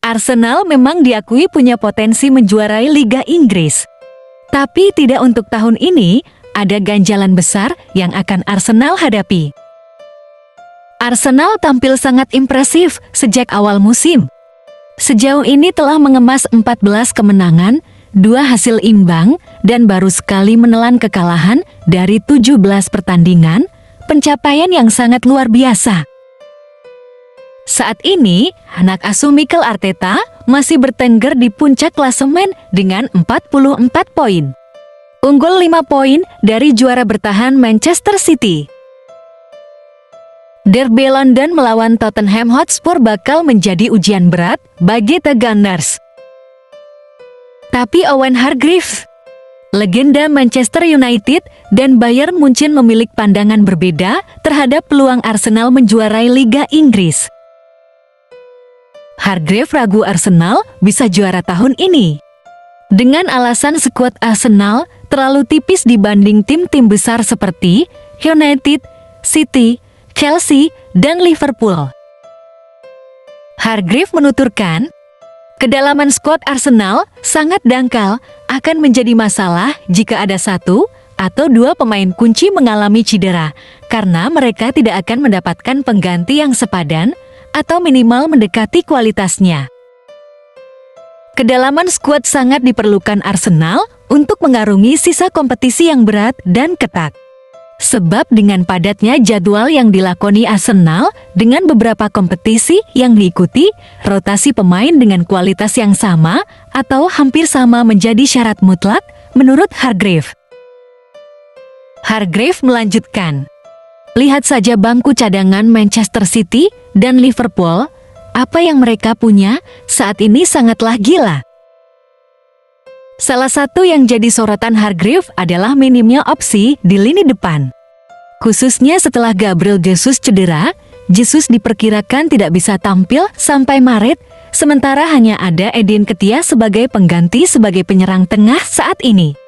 Arsenal memang diakui punya potensi menjuarai Liga Inggris. Tapi tidak untuk tahun ini, ada ganjalan besar yang akan Arsenal hadapi. Arsenal tampil sangat impresif sejak awal musim. Sejauh ini telah mengemas 14 kemenangan, 2 hasil imbang, dan baru sekali menelan kekalahan dari 17 pertandingan, pencapaian yang sangat luar biasa. Saat ini, anak asuh Mikel Arteta masih bertengger di puncak klasemen dengan 44 poin. Unggul 5 poin dari juara bertahan Manchester City. Derby London melawan Tottenham Hotspur bakal menjadi ujian berat bagi The Gunners. Tapi Owen Hargreaves, legenda Manchester United dan Bayern Munchen memiliki pandangan berbeda terhadap peluang Arsenal menjuarai Liga Inggris. Hargreaves ragu Arsenal bisa juara tahun ini. Dengan alasan skuad Arsenal terlalu tipis dibanding tim-tim besar seperti United, City, Chelsea, dan Liverpool. Hargreaves menuturkan, kedalaman skuad Arsenal sangat dangkal, akan menjadi masalah jika ada 1 atau 2 pemain kunci mengalami cedera, karena mereka tidak akan mendapatkan pengganti yang sepadan atau minimal mendekati kualitasnya. Kedalaman skuad sangat diperlukan Arsenal untuk mengarungi sisa kompetisi yang berat dan ketat. Sebab dengan padatnya jadwal yang dilakoni Arsenal dengan beberapa kompetisi yang diikuti, rotasi pemain dengan kualitas yang sama atau hampir sama menjadi syarat mutlak menurut Hargreaves. Hargreaves melanjutkan, lihat saja bangku cadangan Manchester City dan Liverpool, apa yang mereka punya saat ini sangatlah gila. Salah satu yang jadi sorotan Hargreaves adalah minimnya opsi di lini depan. Khususnya setelah Gabriel Jesus cedera, Jesus diperkirakan tidak bisa tampil sampai Maret, sementara hanya ada Eddie Nketiah sebagai pengganti sebagai penyerang tengah saat ini.